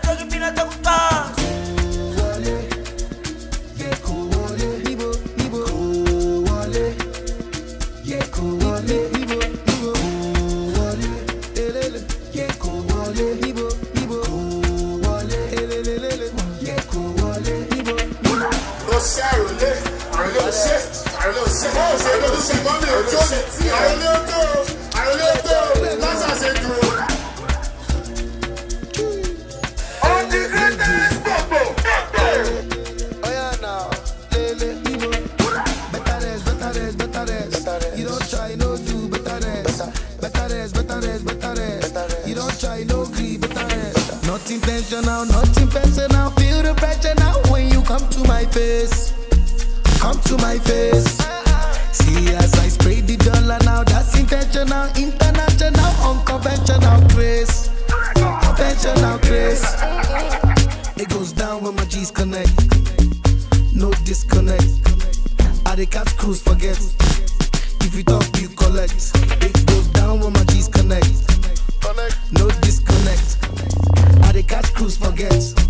Nothing personal, feel the pressure now when you come to my face. Come to my face. See as I spray the dollar now, that's intentional, international, unconventional grace. Conventional grace. It goes down when my G's connect. No disconnect. I the catch cruise forget. If you talk, you collect. It goes down when my G's connect. No disconnect. I the catch cruise forget.